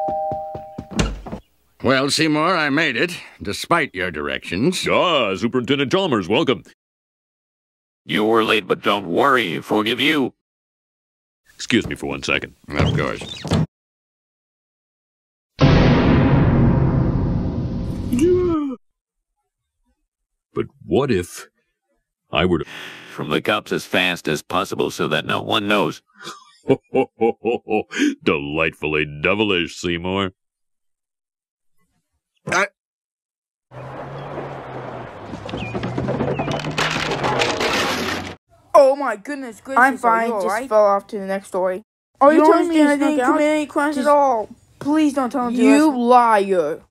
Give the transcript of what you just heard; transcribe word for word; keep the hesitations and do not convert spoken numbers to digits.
Well, Seymour, I made it, despite your directions. Ah, Superintendent Chalmers, welcome. You were late, but don't worry, forgive you. Excuse me for one second. Of course. But what if I were to... From the cops as fast as possible so that no one knows. Ho, ho, ho, ho, ho. Delightfully devilish, Seymour. I... Oh my goodness gracious, I'm fine, just right? fell off to the next story. Are you, You telling me I understand didn't snuck commit out? any crimes Just- at all? Please don't tell him to You listen. liar.